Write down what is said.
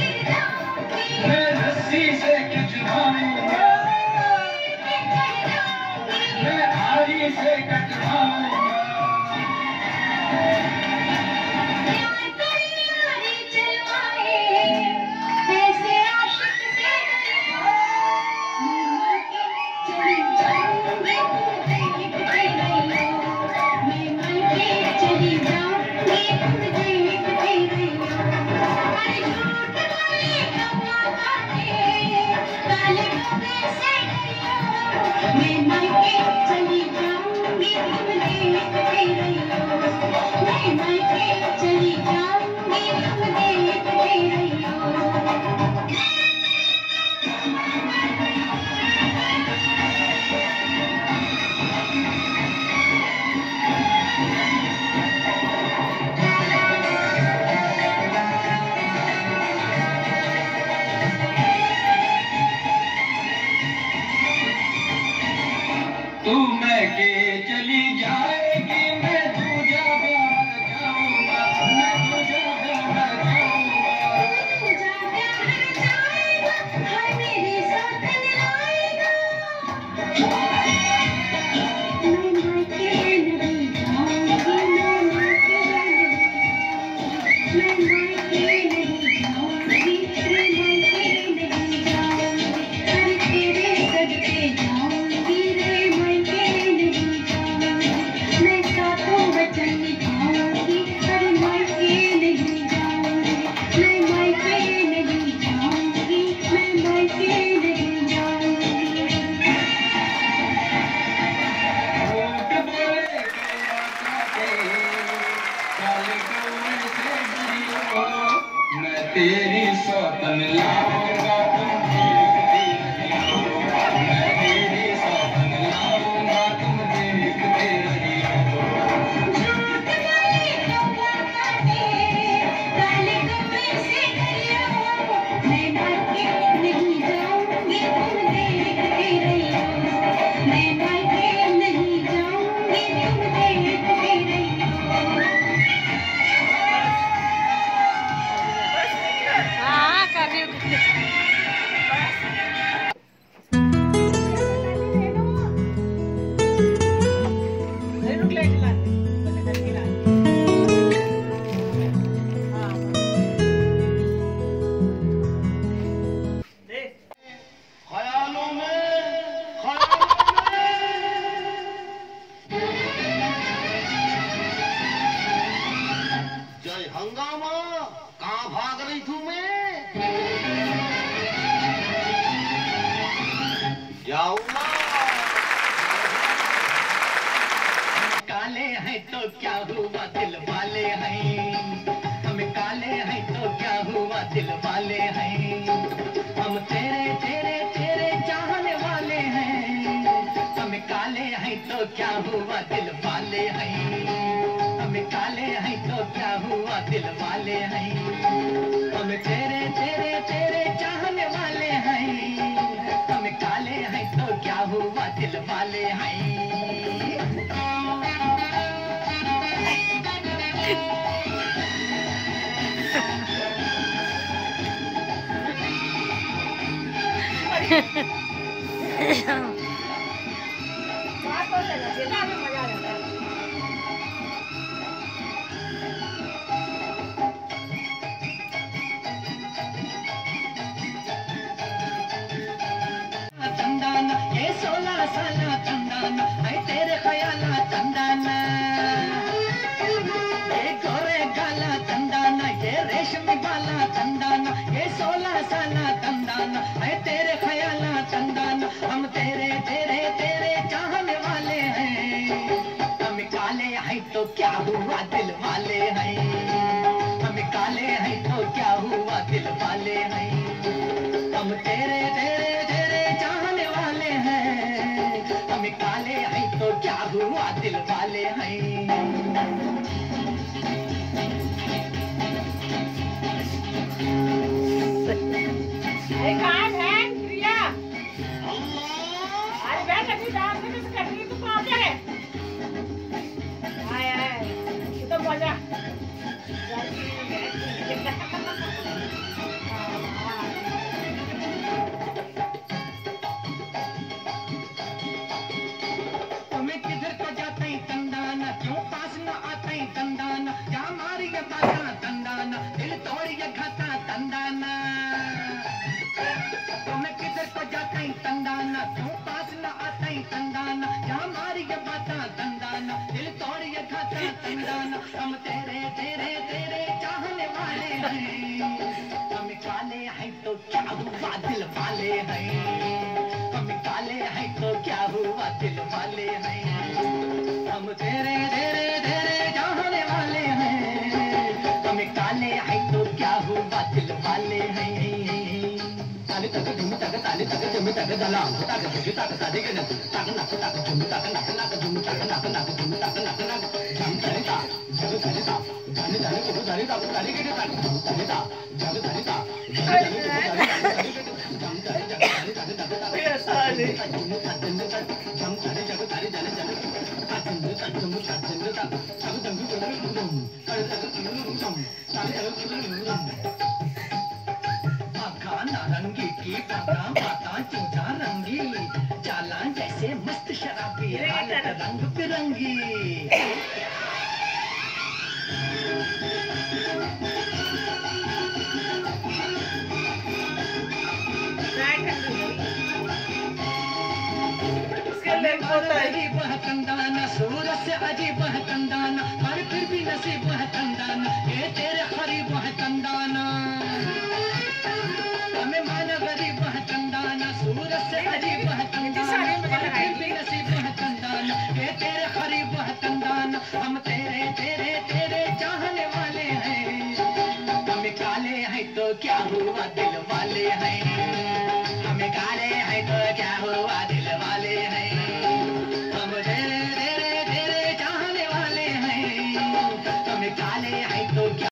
मैं रस्सी से खिंचवाऊंगा, मैं आरी से कटवाऊंगा। तू मैं के चली जाएगी, मैं तुझे प्यार जाऊंगा, मैं तुझे प्यार जाऊंगा। तुझे प्यार जाएगा, हर मेरे साथ आएगा। मैं के नहीं जाऊंगी, मैं तेरी सौतन लाऊंगा, तुम देखती रहियो। मैं तेरी सौतन लाऊंगा, तुम देखते रहियो। झूठ बोले कौवा काटे, काले कौवे से डरियो। मैं मायके नहीं जाऊंगी, तुम देखते रहियो। मैं मायके नहीं जाऊंगी, तुम देखते रहियो। हंगामा, कहाँ भाग रही थी मैं? जाऊंगा। काले हैं तो क्या हुआ, दिल वाले हैं। हम काले हैं तो क्या हुआ, दिल वाले हैं। हम तेरे तेरे तेरे चाहने वाले हैं। हम काले हैं तो क्या हुआ, दिल वाले हैं। हम काले हैं तो क्या हुआ, दिल वाले हैं। हम तेरे तेरे तेरे चाहने वाले हैं। हम काले हैं तो क्या हुआ, दिल वाले हैं। चंदाना ये 16 साला चंदाना है तेरे ख्याला चंदाना। ये गोरे गाला चंदाना, ये रेशमी वाला चंदाना। ये 16 साला चंदाना है तेरे ख्याला चंदाना। हम तेरे तेरे तेरे चाहने वाले हैं। हम काले हैं तो क्या हुआ, दिल वाले हैं। हम काले हैं तो क्या हुआ, दिल वाले हैं। हम तेरे तेरे तेरे चाहने वाले हैं। हम काले हैं तो क्या हुआ, दिल वाले हैं। तंदाना क्यों पास न आता ही तंदाना यहाँ मारी ये बाता तंदाना दिल तोड़ ये खाता तंदाना हम तेरे तेरे तेरे चाहने वाले हैं हम काले हैं तो क्या हुआ दिल वाले हैं हम काले हैं तो क्या हुआ दिल वाले हैं हम तेरे तेरे तेरे चाहने वाले हैं हम काले हैं तो क्या हुआ दिल वाले हैं ताले तक झुम तक ताले तक झुम तक दला तक झुम तक ताले के न तक नक तक झुम तक नक नक झुम तक नक नक झुम तक नक नक झम तरिता जग तरिता जाने जाने को तरिता ताले के तक झुम तरिता जग तरिता जाने जाने को झम तरे जग ताले तक तक तक ये साले झुम तक झम तरे जग ताले जाने जाने तक झुम तक झम तक झम तक जग दंग को झुम ताले तक झुम ताले तक झुम नारंगी की पता माता चूचा रंगी चालान जैसे मस्त शराबी हालत रंग बिरंगी अजीब है तंदाना सूरज से अजीब है तंदाना पर फिर भी नसीब है तंदाना ये तेरे